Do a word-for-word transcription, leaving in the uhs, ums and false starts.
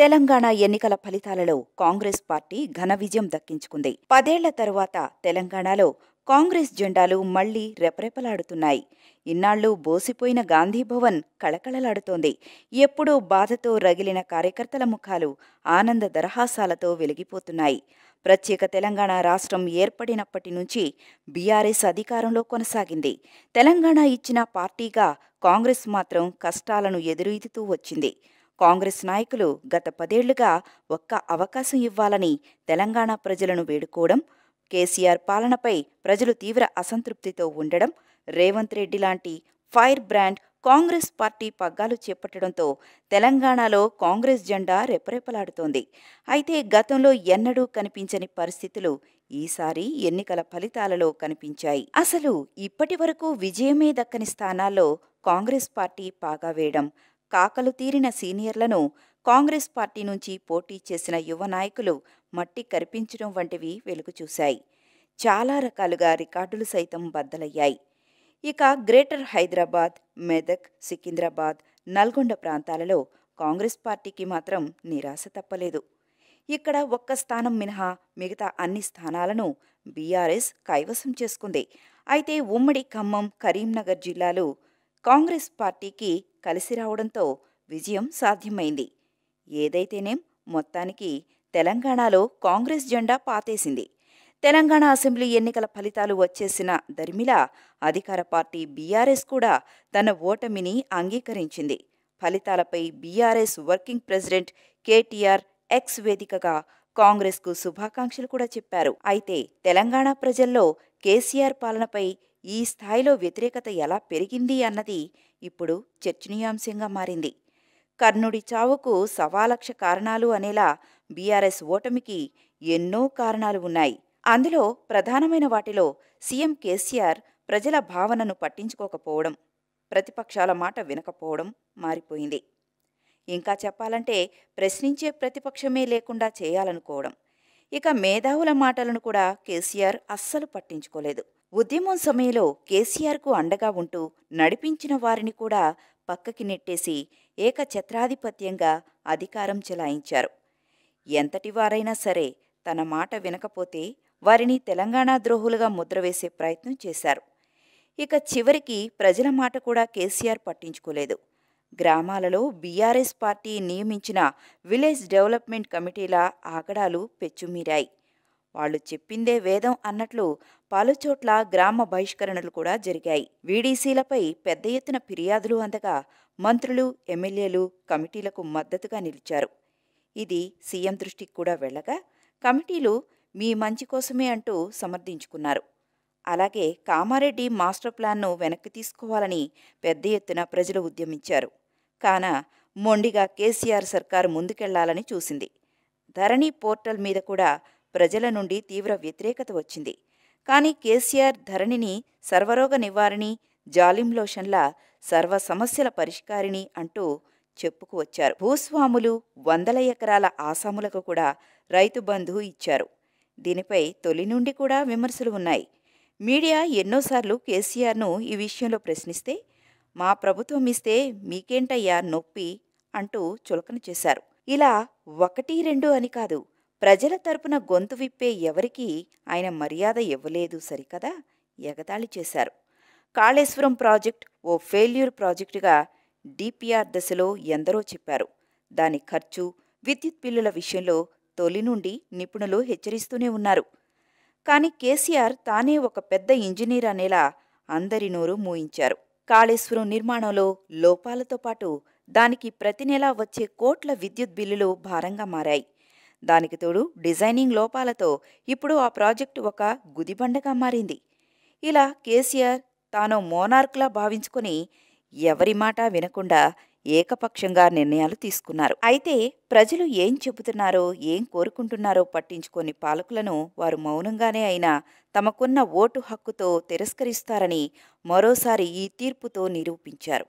తెలంగాణ ఎన్నికల ఫలితాలలో కాంగ్రెస్ పార్టీ ఘన విజయం దక్కించుకుంది. పదేళ్ల తరువాత తెలంగాణలో కాంగ్రెస్ జెండాలు మళ్లీ రెపరెపలాడుతున్నాయి. ఇన్నాళ్లు బోసిపోయిన గాంధీభవన్ కళకళలాడుతోంది. ఎప్పుడూ బాధతో రగిలిన కార్యకర్తల ముఖాలు ఆనంద దరహాసాలతో వెలిగిపోతున్నాయి. ప్రత్యేక తెలంగాణ రాష్ట్రం ఏర్పడినప్పటి నుంచి బీఆర్ఎస్ అధికారంలో కొనసాగింది. తెలంగాణ ఇచ్చిన పార్టీగా కాంగ్రెస్ మాత్రం కష్టాలను ఎదురీదుతూ వచ్చింది. కాంగ్రెస్ నాయకులు గత పదేళ్లుగా ఒక్క అవకాశం ఇవ్వాలని తెలంగాణ ప్రజలను వేడుకోవడం, కేసీఆర్ పాలనపై ప్రజలు తీవ్ర అసంతృప్తితో ఉండడం, రేవంత్ రెడ్డి లాంటి ఫైర్ బ్రాండ్ కాంగ్రెస్ పార్టీ పగ్గాలు చేపట్టడంతో తెలంగాణలో కాంగ్రెస్ జెండా రెపరెపలాడుతోంది. అయితే గతంలో ఎన్నడూ కనిపించని పరిస్థితులు ఈసారి ఎన్నికల ఫలితాలలో కనిపించాయి. అసలు ఇప్పటి వరకు విజయమే దక్కని స్థానాల్లో కాంగ్రెస్ పార్టీ పాగా వేయడం, కాకలు తీరిన సీనియర్లను కాంగ్రెస్ పార్టీ నుంచి పోటీ చేసిన యువ నాయకులు మట్టి కరిపించడం వంటివి వెలుగుచూశాయి. చాలా రకాలుగా రికార్డులు సైతం బద్దలయ్యాయి. ఇక గ్రేటర్ హైదరాబాద్, మెదక్, సికింద్రాబాద్, నల్గొండ ప్రాంతాలలో కాంగ్రెస్ పార్టీకి మాత్రం నిరాశ తప్పలేదు. ఇక్కడ ఒక్క స్థానం మినహా మిగతా అన్ని స్థానాలను బీఆర్ఎస్ కైవసం చేసుకుంది. అయితే ఉమ్మడి ఖమ్మం, కరీంనగర్ జిల్లాలు కాంగ్రెస్ పార్టీకి కలిసి రావడంతో విజయం సాధ్యమైంది. ఏదైతేనేం మొత్తానికి తెలంగాణలో కాంగ్రెస్ జెండా పాతేసింది. తెలంగాణ అసెంబ్లీ ఎన్నికల ఫలితాలు వచ్చేసిన దరిమిలా అధికార పార్టీ బీఆర్ఎస్ కూడా తన ఓటమిని అంగీకరించింది. ఫలితాలపై BRS working president KTR X వేదికగా కాంగ్రెస్కు శుభాకాంక్షలు కూడా చెప్పారు. అయితే తెలంగాణ ప్రజల్లో కేసీఆర్ పాలనపై ఈ స్థాయిలో వ్యతిరేకత ఎలా పెరిగింది అన్నది ఇప్పుడు చర్చనీయాంశంగా మారింది. కర్ణుడి చావుకు సవాలక్ష కారణాలు అనేలా బీఆర్ఎస్ ఓటమికి ఎన్నో కారణాలు ఉన్నాయి. అందులో ప్రధానమైన వాటిలో సీఎం కేసీఆర్ ప్రజల భావనను పట్టించుకోకపోవడం, ప్రతిపక్షాల మాట వినకపోవడం మారిపోయింది. ఇంకా చెప్పాలంటే ప్రశ్నించే ప్రతిపక్షమే లేకుండా చేయాలనుకోవడం. ఇక మేధావుల మాటలను కూడా కేసీఆర్ అస్సలు పట్టించుకోలేదు. ఉద్యమం సమయంలో కేసీఆర్కు అండగా ఉంటూ నడిపించిన వారిని కూడా పక్కకి నెట్టేసి ఏకఛత్రాధిపత్యంగా అధికారం చెలాయించారు. ఎంతటివారైనా సరే తన మాట వినకపోతే వారిని తెలంగాణ ద్రోహులుగా ముద్రవేసే ప్రయత్నం చేశారు. ఇక చివరికి ప్రజల మాట కూడా కేసీఆర్ పట్టించుకోలేదు. గ్రామాలలో బీఆర్ఎస్ పార్టీ నియమించిన విలేజ్ డెవలప్మెంట్ కమిటీల ఆగడాలు పెచ్చుమీరాయి. వాళ్లు చెప్పిందే వేదం అన్నట్లు పలుచోట్ల గ్రామ బహిష్కరణలు కూడా జరిగాయి. వీడీసీలపై పెద్ద ఎత్తున ఫిర్యాదులు అందగా మంత్రులు, ఎమ్మెల్యేలు కమిటీలకు మద్దతుగా నిలిచారు. ఇది సీఎం దృష్టికి కూడా వెళ్లగా కమిటీలు మీ మంచి కోసమే అంటూ సమర్థించుకున్నారు. అలాగే కామారెడ్డి మాస్టర్ ప్లాన్ను వెనక్కి తీసుకోవాలని పెద్ద ఎత్తున ప్రజలు ఉద్యమించారు. కాన మొండిగా కేసీఆర్ సర్కారు ముందుకెళ్లాలని చూసింది. ధరణి పోర్టల్ మీద కూడా ప్రజల నుండి తీవ్ర వ్యతిరేకత వచ్చింది. కానీ కేసీఆర్ ధరణిని సర్వరోగ నివారణి, జాలిం లోషన్ల సర్వ సమస్యల పరిష్కారిణి అంటూ చెప్పుకు వచ్చారు. భూస్వాములు, వందల ఎకరాల ఆసాములకు కూడా రైతు బంధు ఇచ్చారు. దీనిపై తొలి నుండి కూడా విమర్శలు ఉన్నాయి. మీడియా ఎన్నోసార్లు కేసీఆర్ను ఈ విషయంలో ప్రశ్నిస్తే మా ప్రభుత్వం ఇస్తే మీకేంటయ్యా నొప్పి అంటూ చులకన చేశారు. ఇలా ఒకటి రెండు అని కాదు, ప్రజల తరపున గొంతు విప్పే ఎవరికీ ఆయన మర్యాద ఇవ్వలేదు సరికదా, ఎగతాళి చేశారు. కాళేశ్వరం ప్రాజెక్ట్ ఓ ఫెయిల్యూర్ ప్రాజెక్టుగా డీపీఆర్ దశలో ఎందరో చెప్పారు. దాని ఖర్చు, విద్యుత్ బిల్లుల విషయంలో తొలి నుండి నిపుణులు హెచ్చరిస్తూనే ఉన్నారు. కానీ కేసీఆర్ తానే ఒక పెద్ద ఇంజనీర్ అనేలా అందరి నోరు మూయించారు. కాళేశ్వరం నిర్మాణంలో లోపాలతో పాటు దానికి ప్రతి నెలా వచ్చే కోట్ల విద్యుత్ బిల్లులు భారంగా మారాయి. దానికి తోడు డిజైనింగ్ లోపాలతో ఇప్పుడు ఆ ప్రాజెక్టు ఒక గుదిబండగా మారింది. ఇలా కేసీఆర్ తాను మోనార్క్లా భావించుకుని ఎవరి మాట వినకుండా ఏకపక్షంగా నిర్ణయాలు తీసుకున్నారు. అయితే ప్రజలు ఏం చెబుతున్నారో, ఏం కోరుకుంటున్నారో పట్టించుకోని పాలకులను వారు మౌనంగానే అయినా తమకున్న ఓటు హక్కుతో తిరస్కరిస్తారని మరోసారి ఈ తీర్పుతో నిరూపించారు.